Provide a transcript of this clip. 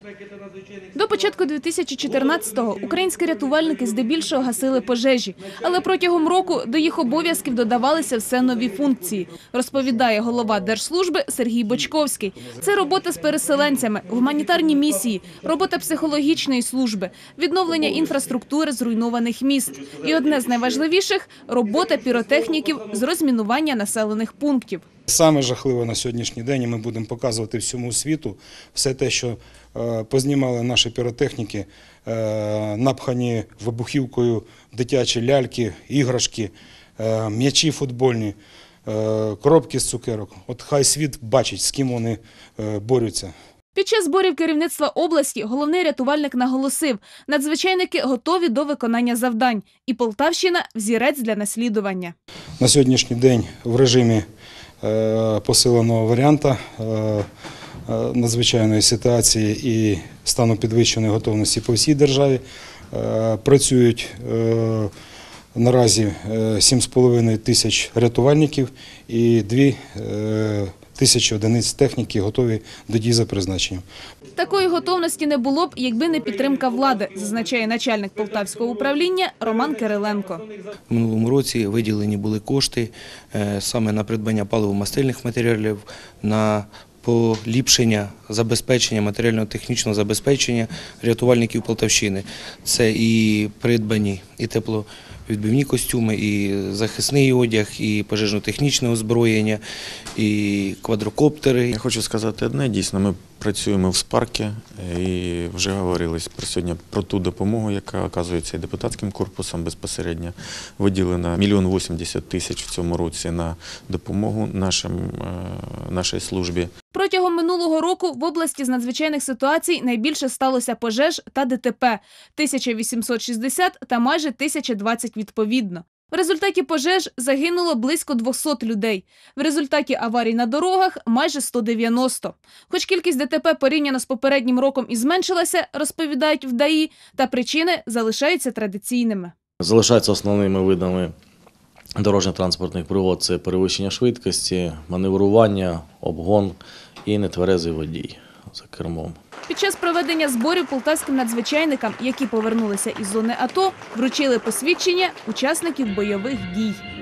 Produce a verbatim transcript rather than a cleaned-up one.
До початку дві тисячі чотирнадцятого українські рятувальники здебільшого гасили пожежі. Але протягом року до їх обов'язків додавалися все нові функції, розповідає голова Держслужби Сергій Бочковський. Це робота з переселенцями, гуманітарні місії, робота психологічної служби, відновлення інфраструктури зруйнованих міст. І одне з найважливіших – робота піротехніків з розмінування населених пунктів. Саме жахливе на сьогоднішній день, і ми будемо показувати всьому світу все те, що познімали наші піротехніки, напхані вибухівкою дитячі ляльки, іграшки, м'ячі футбольні, коробки з цукерок. От хай світ бачить, з ким вони борються. Під час зборів керівництва області головний рятувальник наголосив, надзвичайники готові до виконання завдань. І Полтавщина – взірець для наслідування. На сьогоднішній день в режимі посиленого варіанту надзвичайної ситуації і стану підвищеної готовності по всій державі працюють наразі сім з половиною тисяч рятувальників і дві тисячі одиниць техніки готові до дій за призначенням. Такої готовності не було б, якби не підтримка влади, зазначає начальник Полтавського управління Роман Кириленко. В минулому році виділені були кошти саме на придбання паливо-мастильних матеріалів, на поліпшення забезпечення, матеріально-технічного забезпечення рятувальників Полтавщини. Це і придбані, і тепловідбивні костюми, і захисний одяг, і пожежно-технічне озброєння, і квадрокоптери. Я хочу сказати одне, дійсно, ми працюємо в Спаркі і вже говорили про сьогодні про ту допомогу, яка оказується і депутатським корпусом безпосередньо. Виділено мільйон вісімдесят тисяч в цьому році на допомогу нашим, нашій службі. Протягом минулого року в області з надзвичайних ситуацій найбільше сталося пожеж та ДТП – тисяча вісімсот шістдесят та майже тисяча двадцять відповідно. В результаті пожеж загинуло близько двохсот людей. В результаті аварій на дорогах – майже сто дев'яносто. Хоч кількість ДТП порівняно з попереднім роком і зменшилася, розповідають в ДАІ, та причини залишаються традиційними. Залишаються основними видами дорожньо-транспортних пригод – це перевищення швидкості, маневрування, обгон і нетверезий водій за кермом. Під час проведення зборів полтавським надзвичайникам, які повернулися із зони АТО, вручили посвідчення учасників бойових дій.